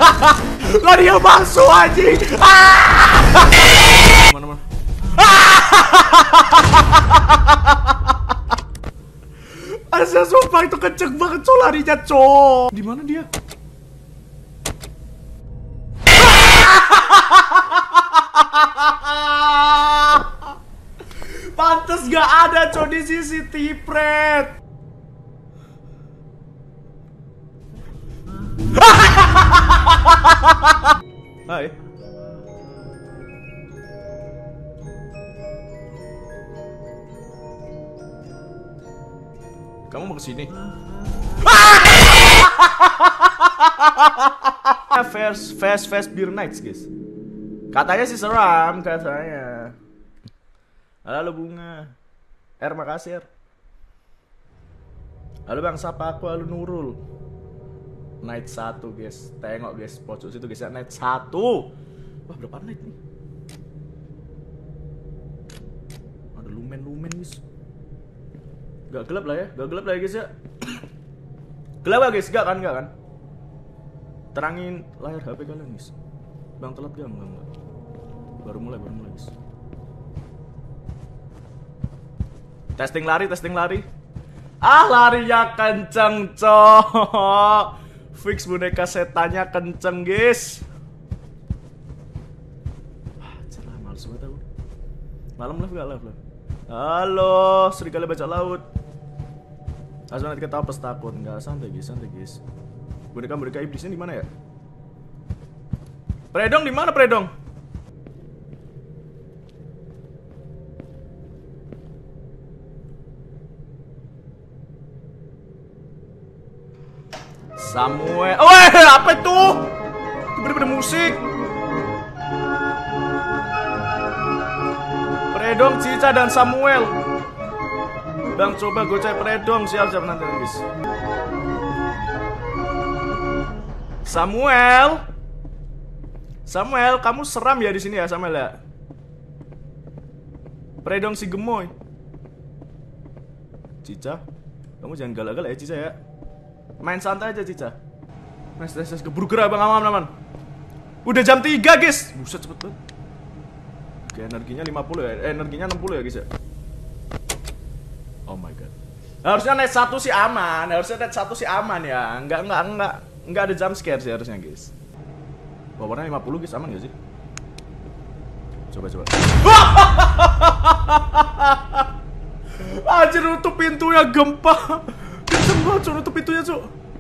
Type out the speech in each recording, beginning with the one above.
Kok dia masuk anjing? Mana-mana? Asal sumpah itu kenceng banget co larinya co. Di mana dia? Pantes gak ada co di CCTV pret. Hai. Kamu mau kesini? Fast beer nights guys. Katanya sih seram katanya. Halo Bunga. Makasih Halo Bang, sapa aku halo Nurul. Night 1 guys. Tengok guys, pojok situ guys ya, night 1. Wah, berapa night nih? Ada lumen guys. Gak gelap lah ya, guys ya. Gelap gak guys? Gak kan? Terangin layar HP kalian guys. Bang telat gak? Enggak. Baru mulai guys. Testing lari. Larinya kenceng cok. Fix boneka setannya kenceng guys. Celah males banget aku. Malam live gak live? Halo, serigala bajak laut. Asal nanti ketawa pas takut. Enggak, santai guys. Boneka iblisnya di mana ya? Predong di mana Predong? Samuel. Apa itu? Tiba-tiba musik. Predong, Cica dan Samuel. Bang coba gue cek Predong, siap nanti guys. Samuel, kamu seram ya di sini ya Samuel ya. Predong si gemoy. Cica, kamu jangan galak-galak ya Cica ya. Main santai aja Cica. Mas, keburu gerak bang, aman. Udah jam 3 guys. Buset cepet banget. Oke, energinya 50 ya. Energinya 60 ya guys ya. Oh my god. Harusnya net 1 sih aman. Ya. Enggak ada jump scare sih harusnya guys. Powernya 50 guys, aman gak sih? Coba. Anjir, nutup pintunya gempa. Kenceng banget cok, nutup pintunya cok.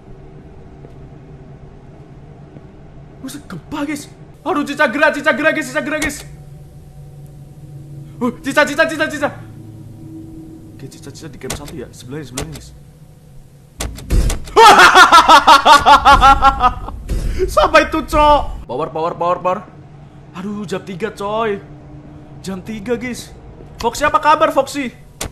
Buset, gempa guys. Aduh, Cica gerak guys. Cica. Oke, Cica di camp 1 ya. Sebelahnya guys. Sampai itu cok. Power. Aduh, jam 3 coy. Jam 3 guys. Foxy apa kabar Foxy?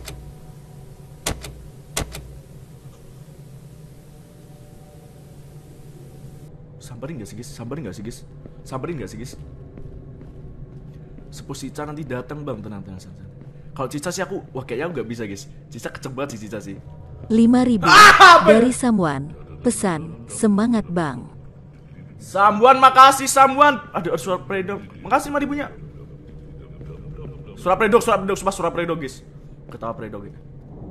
Samperin gak sih guys? Suppose Cica nanti datang bang, tenang. Kalau Cica sih wah kayaknya aku gak bisa guys. Cica keceng banget sih Cica sih. 5.000 dari Samuan. Pesan, semangat bang. Samuan, makasih Samuan. Aduh, suara Predong. Makasih 5.000-nya. Suara Predong guys. Ketawa Predong ya.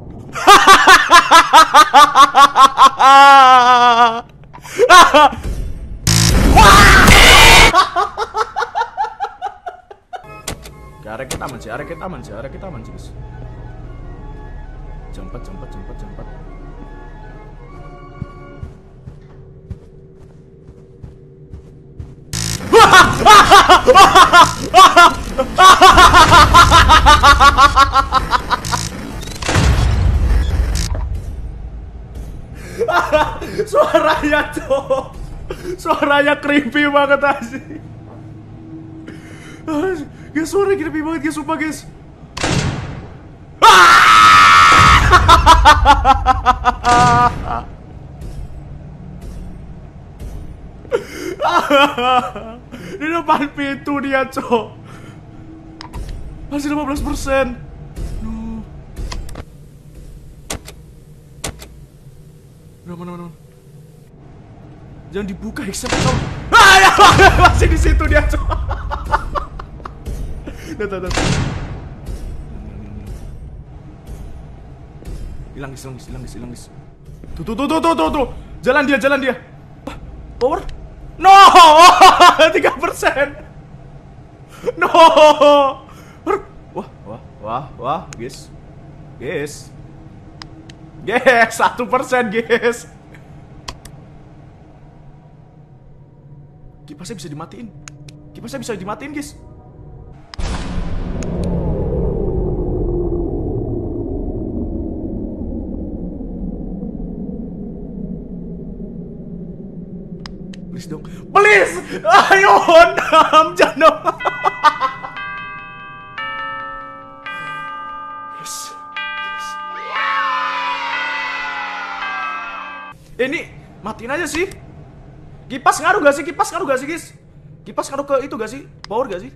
Arek kita aman sih guys. Jempat. Suaranya creepy banget asli. Guys, suaranya creepy banget guys, sumpah guys. Di depan pintu dia, cok. Masih 15%. Mana. Jangan dibuka, siapa tahu. Ya, masih di situ dia, Cok. Tuh. Hilang, guys. Tuh. Jalan dia. Power. No! 3%. No! Wah, guys. 1%, guys. Kipasnya bisa dimatiin, guys. Please dong. Please! Ayo, 6 jangan. Yes. Ini matiin aja sih. Kipas ngaruh gak sih, guys? Kipas ngaruh ke itu gak sih? Power gak sih?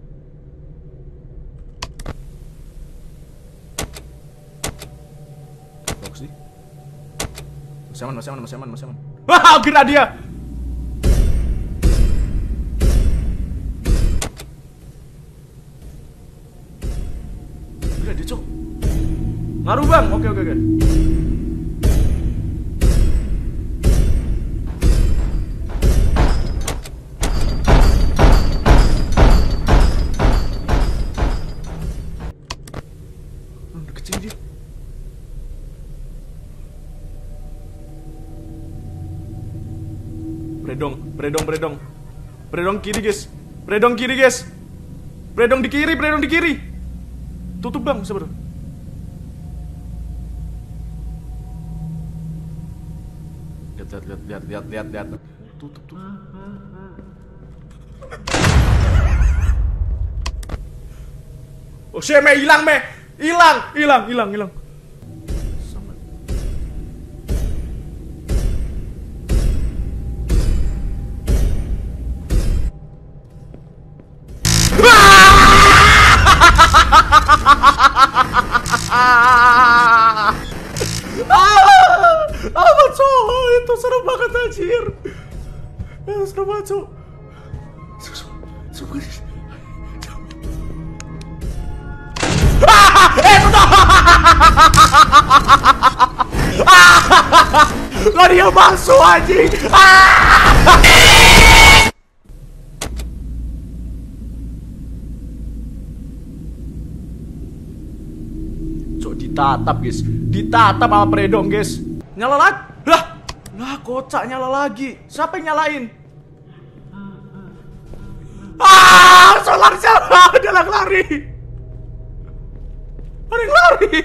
Bagus sih. Masih aman. Wah, kira dia. Kira dia, Cok. Ngaruh, Bang. Oke. Kecil dia. Predong kiri, guys. Predong di kiri. Tutup, Bang, sabar. Lihat. Tutup. Oh, Sheme hilang. Sama. Apa, Cok? Itu serem banget, anjir. Serem banget, Cok. Kok dia masuk, anjing? Cok, ditatap sama Predong, guys. Nyala lagi. Lah, kocak nyala lagi. Siapa yang nyalain? Solar siapa? Dia lari. Ada yang lari.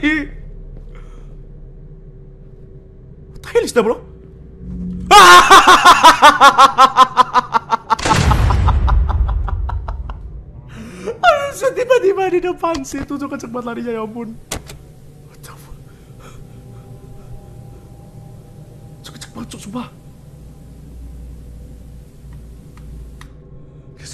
Tailis dah, bro. Tiba-tiba di depan situ tuh kenceng banget larinya, ya ampun. Kenceng banget, Cok, sumpah. Guys.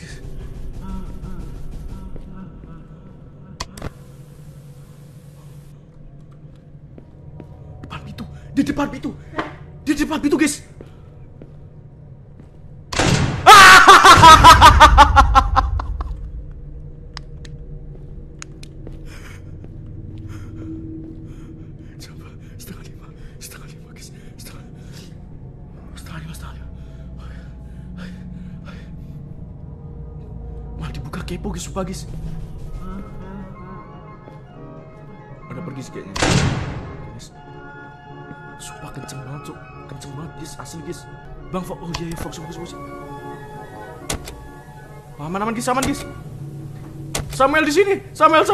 Di depan pintu, guys. Coba setengah lima, guys. Setengah lima. Malah dibuka kepo, guys, sumpah, guys. Ada pergi sih kayaknya. Sumpah kenceng banget, Cok. Guys, asli, guys. Bang, oh iya, Fox. Aman, guys, guys. Samuel di sini. Samuel.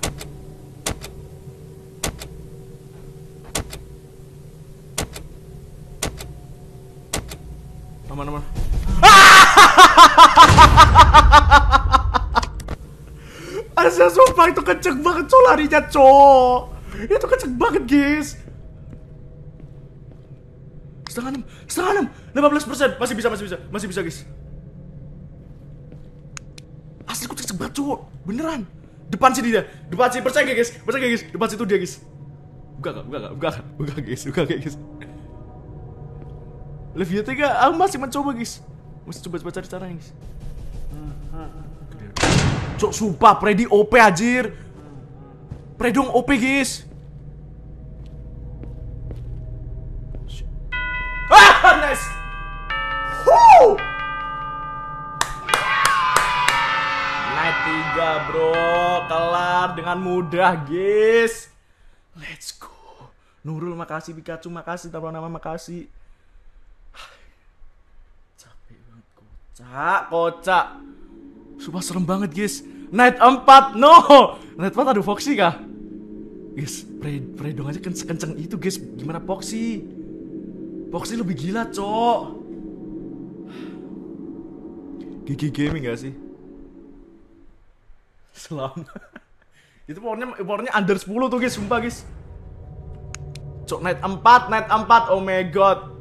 Aman. Asal sumpah itu kenceng banget, Cok, larinya, Cok. Itu kenceng banget, guys. Setengah enam, 15%. Masih bisa, guys. Asli aku kenceng banget, Cok. Beneran. Depan sini dia. Percaya gak, guys? Depan situ dia, guys. Buka gak, guys. Leviathan gak? Aku masih mencoba guys. Masih coba cari caranya guys. Cok sumpah Freddy OP anjir. Predong OP guys. Nice. Night 3 bro. Kelar dengan mudah guys. Let's go. Nurul makasih, Pikachu makasih, taruh nama makasih. Capek banget kocak. Sumpah serem banget guys. Night 4 no. Night 4 ada Foxy kah? Guys, Predong aja kenceng itu guys. Gimana Foxy? Foxy lebih gila cok. Gigi Gaming gak sih? Selamat. Itu powernya under 10 tuh guys, sumpah guys. Cok Night 4, oh my god.